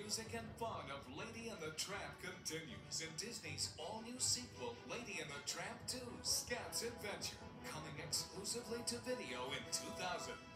music and fun of Lady and the Tramp continues in Disney's all-new sequel, Lady and the Tramp 2: Scat's Adventure, coming exclusively to video in 2000.